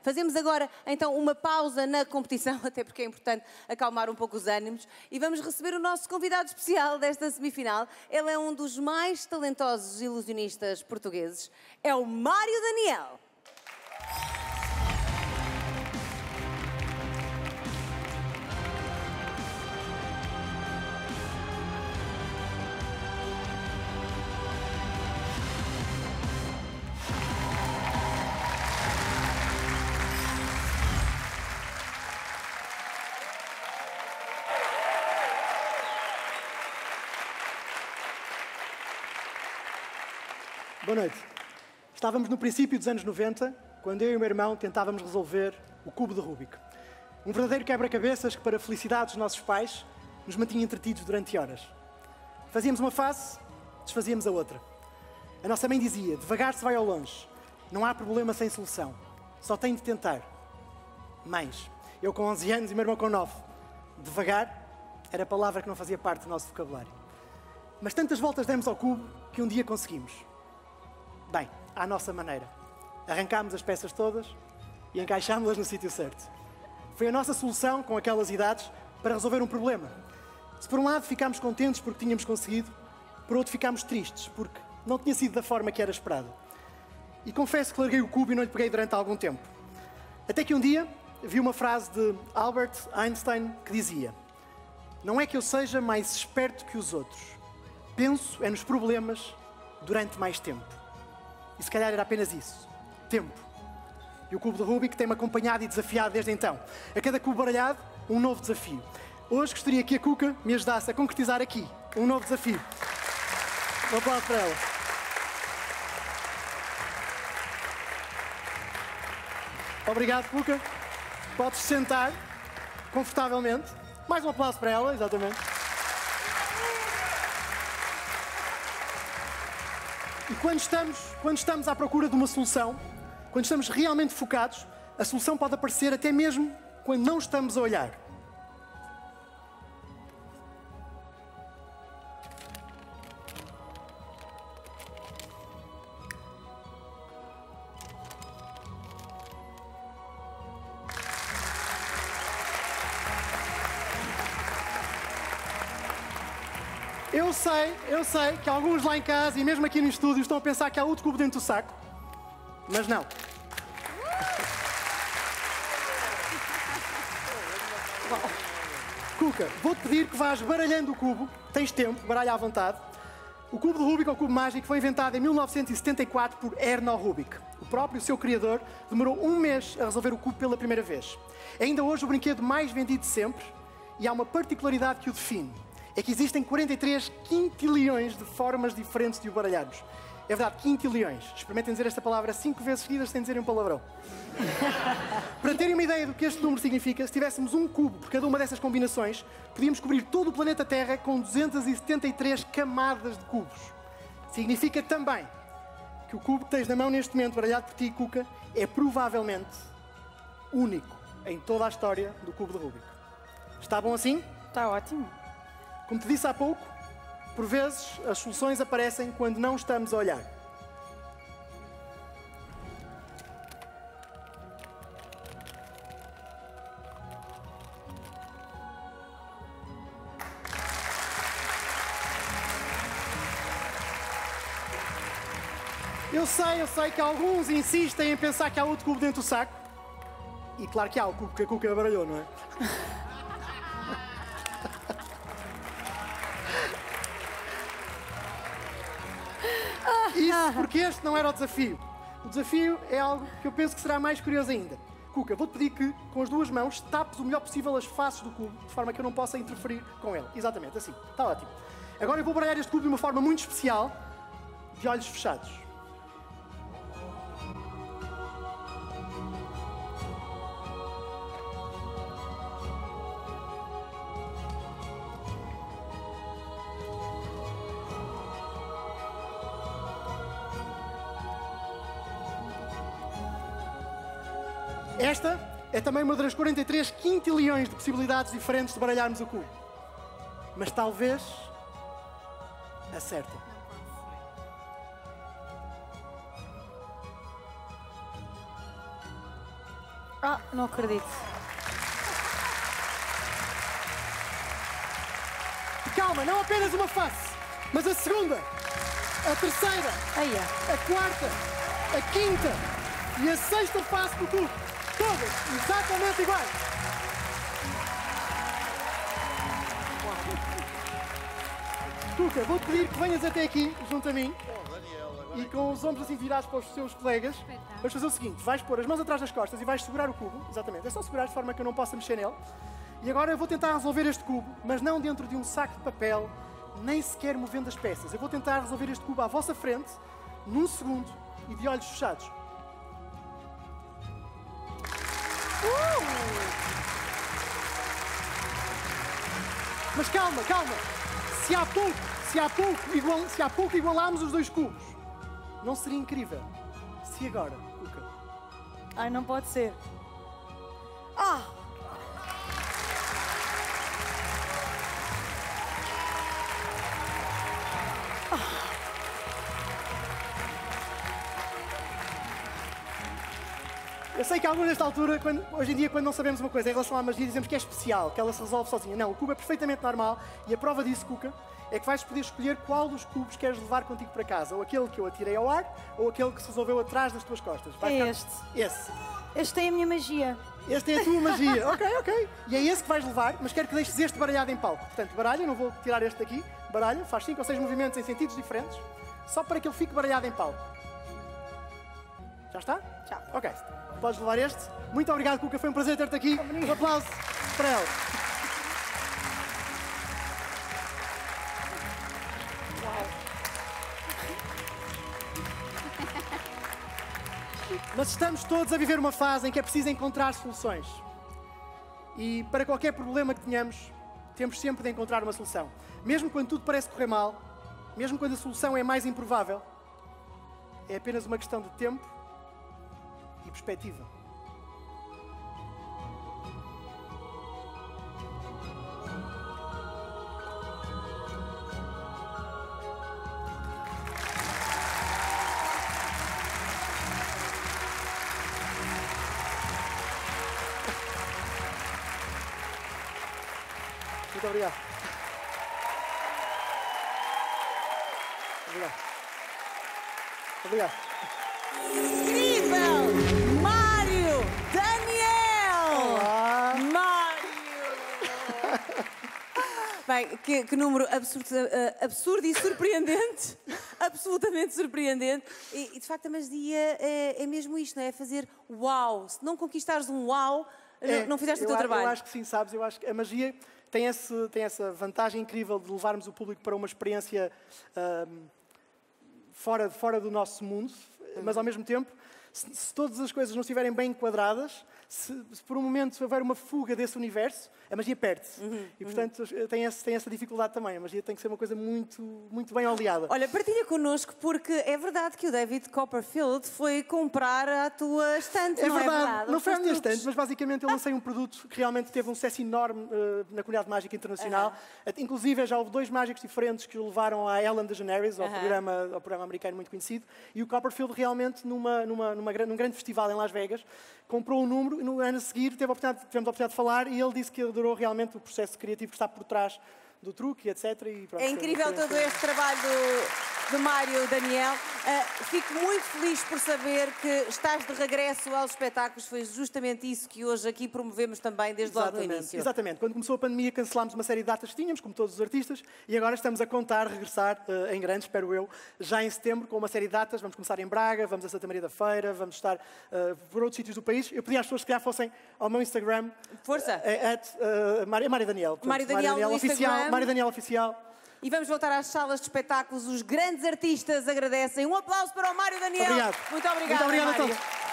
Fazemos agora, então, uma pausa na competição, até porque é importante acalmar um pouco os ânimos, e vamos receber o nosso convidado especial desta semifinal. Ele é um dos mais talentosos ilusionistas portugueses. É o Mário Daniel. Boa noite. Estávamos no princípio dos anos 90, quando eu e o meu irmão tentávamos resolver o cubo de Rubik. Um verdadeiro quebra-cabeças que, para a felicidade dos nossos pais, nos mantinha entretidos durante horas. Fazíamos uma face, desfazíamos a outra. A nossa mãe dizia, devagar se vai ao longe. Não há problema sem solução. Só tem de tentar. Mães, eu com 11 anos e o meu irmão com 9. Devagar era a palavra que não fazia parte do nosso vocabulário. Mas tantas voltas demos ao cubo que um dia conseguimos. Bem, à nossa maneira. Arrancámos as peças todas e encaixámos-las no sítio certo. Foi a nossa solução, com aquelas idades, para resolver um problema. Se por um lado ficámos contentes porque tínhamos conseguido, por outro ficámos tristes porque não tinha sido da forma que era esperado. E confesso que larguei o cubo e não lhe peguei durante algum tempo. Até que um dia vi uma frase de Albert Einstein que dizia: não é que eu seja mais esperto que os outros, penso é nos problemas durante mais tempo. E se calhar era apenas isso. Tempo. E o cubo de Rubik tem-me acompanhado e desafiado desde então. A cada cubo baralhado, um novo desafio. Hoje gostaria que a Cuca me ajudasse a concretizar aqui um novo desafio. Um aplauso para ela. Obrigado, Cuca. Podes sentar confortavelmente. Mais um aplauso para ela, exatamente. E quando estamos à procura de uma solução, quando estamos realmente focados, a solução pode aparecer até mesmo quando não estamos a olhar. Eu sei que alguns lá em casa e mesmo aqui no estúdio estão a pensar que há outro cubo dentro do saco, mas não. Cuca, vou-te pedir que vás baralhando o cubo, tens tempo, baralha à vontade. O cubo de Rubik, ou cubo mágico, foi inventado em 1974 por Erno Rubik. O próprio seu criador demorou um mês a resolver o cubo pela primeira vez. É ainda hoje o brinquedo mais vendido de sempre e há uma particularidade que o define. É que existem 43 quintilhões de formas diferentes de o baralharmos. É verdade, quintilhões. Experimentem dizer esta palavra 5 vezes seguidas sem dizerem um palavrão. Para terem uma ideia do que este número significa, se tivéssemos um cubo por cada uma dessas combinações, podíamos cobrir todo o planeta Terra com 273 camadas de cubos. Significa também que o cubo que tens na mão neste momento, baralhado por ti, Cuca, é provavelmente único em toda a história do cubo de Rubik. Está bom assim? Está ótimo. Como te disse há pouco, por vezes as soluções aparecem quando não estamos a olhar. Eu sei que alguns insistem em pensar que há outro cubo dentro do saco. E claro que há o cubo que a Cuca baralhou, não é? Isso porque este não era o desafio. O desafio é algo que eu penso que será mais curioso ainda. Cuca, vou-te pedir que, com as duas mãos, tapes o melhor possível as faces do cubo, de forma que eu não possa interferir com ele. Exatamente, assim. Está ótimo. Agora eu vou baralhar este cubo de uma forma muito especial, de olhos fechados. Esta é também uma das 43 quintilhões de possibilidades diferentes de baralharmos o cubo. Mas talvez acerta. Ah, não acredito. Calma, não apenas uma face, mas a segunda, a terceira, a quarta, a quinta e a sexta face do cubo. Todas exatamente iguais. Cuca, vou-te pedir que venhas até aqui, junto a mim, e com os ombros assim virados para os seus colegas, vais fazer o seguinte, vais pôr as mãos atrás das costas e vais segurar o cubo, exatamente, é só segurar de forma que eu não possa mexer nele. E agora eu vou tentar resolver este cubo, mas não dentro de um saco de papel, nem sequer movendo as peças. Eu vou tentar resolver este cubo à vossa frente, num segundo e de olhos fechados. Mas calma, calma. Se há pouco igualámos os dois cubos, não seria incrível se agora, Cuca? Ai, não pode ser. Eu sei que alguns nesta altura, hoje em dia, quando não sabemos uma coisa em relação à magia, dizemos que é especial, que ela se resolve sozinha. Não, o cubo é perfeitamente normal e a prova disso, Cuca, é que vais poder escolher qual dos cubos queres levar contigo para casa. Ou aquele que eu atirei ao ar, ou aquele que se resolveu atrás das tuas costas. Este. Esse. Este é a minha magia. Este é a tua magia. Ok. E é esse que vais levar, mas quero que deixes este baralhado em palco. Portanto, baralha, não vou tirar este daqui. Baralha, faz 5 ou 6 movimentos em sentidos diferentes, só para que ele fique baralhado em palco. Já está? Já. Ok. Podes levar este. Muito obrigado, Cuca. Foi um prazer ter-te aqui. Um aplauso para ela. Mas estamos todos a viver uma fase em que é preciso encontrar soluções. E para qualquer problema que tenhamos, temos sempre de encontrar uma solução. Mesmo quando tudo parece correr mal, mesmo quando a solução é mais improvável, é apenas uma questão de tempo e perspectiva. Muito obrigado. Obrigado. Incrível! Mário Daniel! Olá! Mário! Bem, que número absurdo e surpreendente. Absolutamente surpreendente. E de facto a magia é mesmo isto, não é? Fazer uau. Se não conquistares um uau, não fizeste o teu trabalho. Eu acho que sim, sabes? Eu acho que a magia tem essa vantagem incrível de levarmos o público para uma experiência fora do nosso mundo, mas ao mesmo tempo, se todas as coisas não estiverem bem enquadradas, se por um momento houver uma fuga desse universo, a magia perde-se. E, portanto, tem essa dificuldade também. A magia tem que ser uma coisa muito, muito bem oleada. Olha, partilha connosco, porque é verdade que o David Copperfield foi comprar a tua estante, É não verdade, é verdade? não foi a minha estante, mas basicamente eu lancei um produto que realmente teve um sucesso enorme na comunidade mágica internacional. Inclusive, já houve 2 mágicos diferentes que o levaram à Ellen DeGeneres, ao programa americano muito conhecido, e o Copperfield realmente, num grande festival em Las Vegas, comprou um número e no ano a seguir tivemos a oportunidade de falar e ele disse que adorou realmente o processo criativo que está por trás do truque, etc. E pronto, é incrível todo este trabalho do Mário Daniel. Fico muito feliz por saber que estás de regresso aos espetáculos. Foi justamente isso que hoje aqui promovemos também desde logo no início. Exatamente. Quando começou a pandemia cancelámos uma série de datas que tínhamos, como todos os artistas, e agora estamos a contar regressar em grande, espero eu, já em setembro, com uma série de datas. Vamos começar em Braga, vamos a Santa Maria da Feira, vamos estar por outros sítios do país. Eu pedi às pessoas que já fossem ao meu Instagram. Força! Mário Daniel. Mário Daniel no Oficial, Mário Daniel Oficial. E vamos voltar às salas de espetáculos. Os grandes artistas agradecem. Um aplauso para o Mário Daniel. Obrigado. Muito obrigada, Muito obrigado Mário. a todos.